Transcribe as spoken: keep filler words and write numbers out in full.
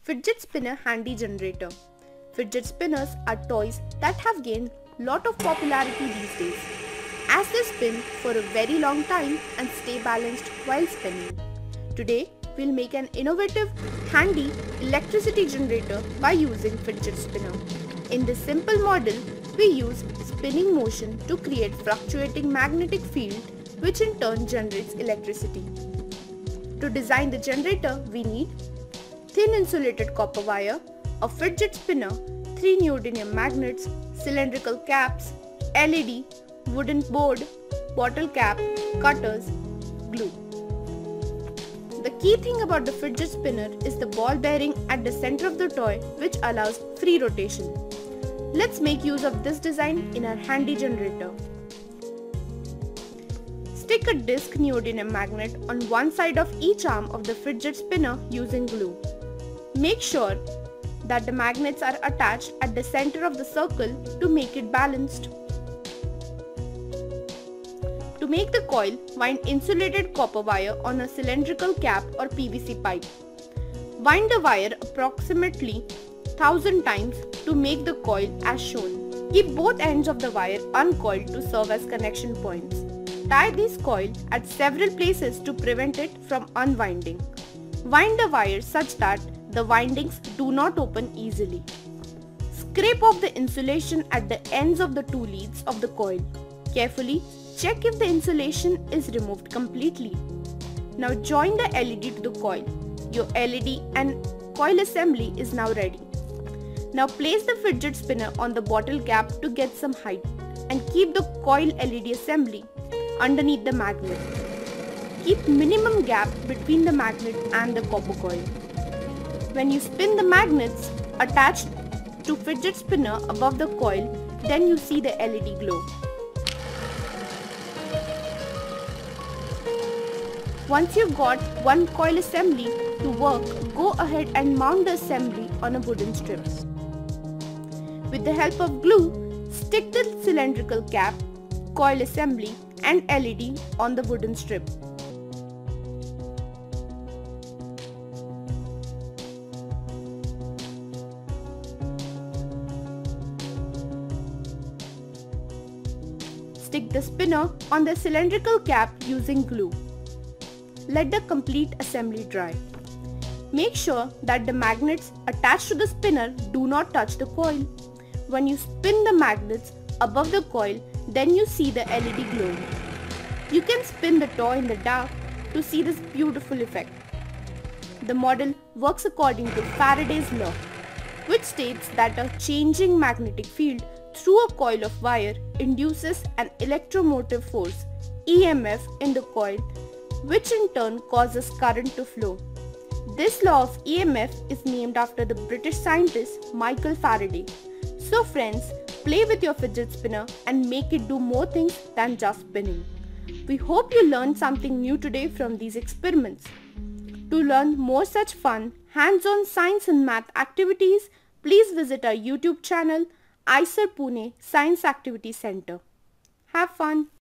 Fidget spinner handy generator. Fidget spinners are toys that have gained lot of popularity these days, as they spin for a very long time and stay balanced while spinning. Today, we'll make an innovative, handy electricity generator by using fidget spinner. In this simple model, we use spinning motion to create fluctuating magnetic field, which in turn generates electricity. To design the generator, we need thin insulated copper wire, a fidget spinner, three neodymium magnets, cylindrical caps, L E D, wooden board, bottle cap, cutters, glue. The key thing about the fidget spinner is the ball bearing at the center of the toy, which allows free rotation. Let's make use of this design in our handy generator. Stick a disc neodymium magnet on one side of each arm of the fidget spinner using glue. Make sure that the magnets are attached at the center of the circle to make it balanced. To make the coil, wind insulated copper wire on a cylindrical cap or P V C pipe. Wind the wire approximately one thousand times to make the coil as shown. Keep both ends of the wire uncoiled to serve as connection points. Tie this coil at several places to prevent it from unwinding. Wind the wire such that the windings do not open easily. Scrape off the insulation at the ends of the two leads of the coil. Carefully check if the insulation is removed completely. Now join the L E D to the coil. Your L E D and coil assembly is now ready. Now place the fidget spinner on the bottle cap to get some height and keep the coil L E D assembly underneath the magnet. Keep minimum gap between the magnet and the copper coil. When you spin the magnets attached to fidget spinner above the coil, then you see the L E D glow. Once you got one coil assembly to work, go ahead and mount the assembly on a wooden strip. With the help of glue, stick the cylindrical cap, coil assembly and L E D on the wooden strip. Stick the spinner on the cylindrical cap using glue. Let the complete assembly dry. Make sure that the magnets attached to the spinner do not touch the coil. When you spin the magnets above the coil, then you see the L E D glowing. You can spin the toy in the dark to see this beautiful effect. The model works according to Faraday's law, which states that a changing magnetic field through a coil of wire induces an electromotive force, E M F, in the coil, which in turn causes current to flow. This law of E M F is named after the British scientist Michael Faraday. So friends, play with your fidget spinner and make it do more things than just spinning. We hope you learned something new today from these experiments. To learn more such fun, hands-on science and math activities, please visit our YouTube channel, I I S E R Pune Science Activity Center. Have fun!